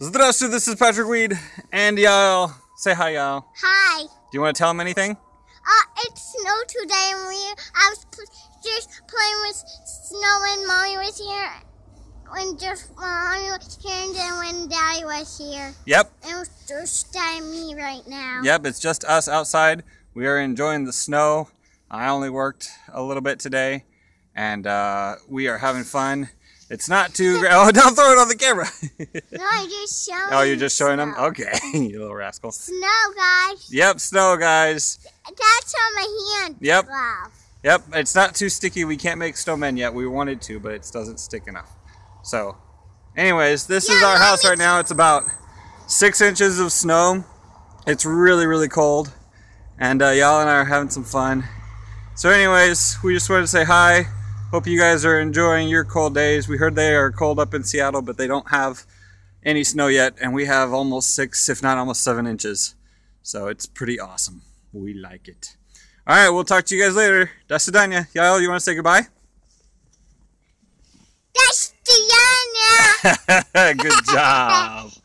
Здравствуйте, this is Patrick Weed and Yael. Say hi, Yael. Hi. Do you want to tell him anything? It snowed today and I was just playing with snow when Mommy was here. When Mommy was here and then when Daddy was here. Yep. And it was just Daddy and me right now. Yep, it's just us outside. We are enjoying the snow. I only worked a little bit today and we are having fun. It's not too... Oh, don't throw it on the camera. No, I'm just showing. Oh, you're just showing them? snow. Okay, you little rascal. Snow, guys. Yep, snow, guys. That's on my hand. Yep. Wow. Yep, it's not too sticky. We can't make snowmen yet. We wanted to, but it doesn't stick enough. So, anyways, this is our house right now. It's about 6 inches of snow. It's really, really cold. And y'all and I are having some fun. So anyways, we just wanted to say hi. Hope you guys are enjoying your cold days. We heard they are cold up in Seattle, but they don't have any snow yet. And we have almost 6, if not almost 7 inches. So it's pretty awesome. We like it. All right, we'll talk to you guys later. До свидания. Yael, you want to say goodbye? That's Diana. Good job.